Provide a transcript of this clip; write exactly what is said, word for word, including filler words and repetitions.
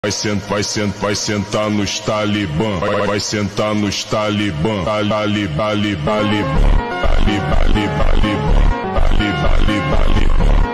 Vai sentar, vai sentar, vai sentar nos talibã. Vai, vai sentar nos talibã. Tali, bali, balibã. Tali, bali, balibã. Tali, bali, balibã.